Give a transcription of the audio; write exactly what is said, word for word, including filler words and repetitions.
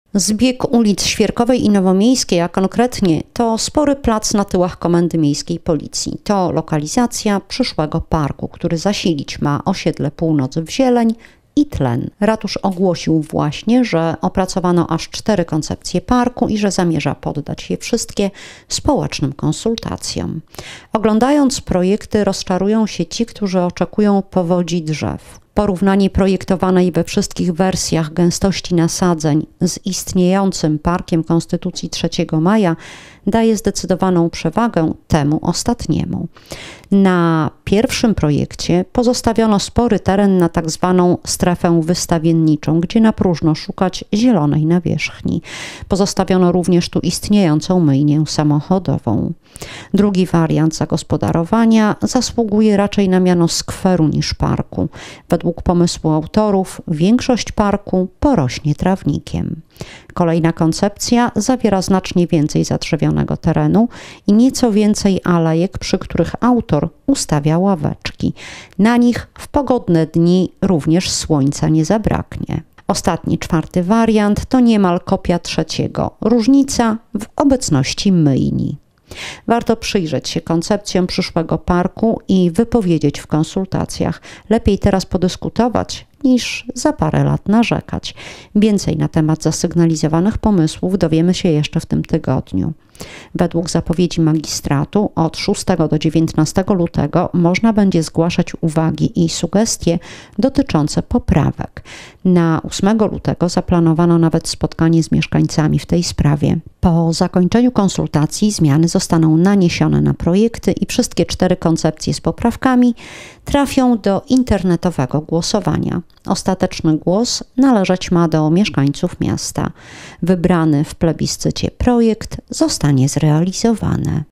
Zbieg ulic Świerkowej i Nowomiejskiej, a konkretnie to spory plac na tyłach Komendy Miejskiej Policji. To lokalizacja przyszłego parku, który zasilić ma osiedle Północ w zieleń i tlen. Ratusz ogłosił właśnie, że opracowano aż cztery koncepcje parku i że zamierza poddać je wszystkie społecznym konsultacjom. Oglądając projekty, rozczarują się ci, którzy oczekują powodzi drzew. Porównanie projektowanej we wszystkich wersjach gęstości nasadzeń z istniejącym Parkiem Konstytucji trzeciego maja daje zdecydowaną przewagę temu ostatniemu. Na pierwszym projekcie pozostawiono spory teren na tak zwaną strefę wystawienniczą, gdzie na próżno szukać zielonej nawierzchni. Pozostawiono również tu istniejącą myjnię samochodową. Drugi wariant zagospodarowania zasługuje raczej na miano skweru niż parku. Według pomysłu autorów większość parku porośnie trawnikiem. Kolejna koncepcja zawiera znacznie więcej zadrzewionego terenu i nieco więcej alejek, przy których autor ustawia ławeczki. Na nich w pogodne dni również słońca nie zabraknie. Ostatni, czwarty wariant to niemal kopia trzeciego. Różnica w obecności myjni. Warto przyjrzeć się koncepcjom przyszłego parku i wypowiedzieć w konsultacjach. Lepiej teraz podyskutować, niż za parę lat narzekać. Więcej na temat zasygnalizowanych pomysłów dowiemy się jeszcze w tym tygodniu. Według zapowiedzi magistratu od szóstego do dziewiętnastego lutego można będzie zgłaszać uwagi i sugestie dotyczące poprawek. Na ósmego lutego zaplanowano nawet spotkanie z mieszkańcami w tej sprawie. Po zakończeniu konsultacji zmiany zostaną naniesione na projekty i wszystkie cztery koncepcje z poprawkami trafią do internetowego głosowania. Ostateczny głos należeć ma do mieszkańców miasta. Wybrany w plebiscycie projekt zostanie zrealizowany.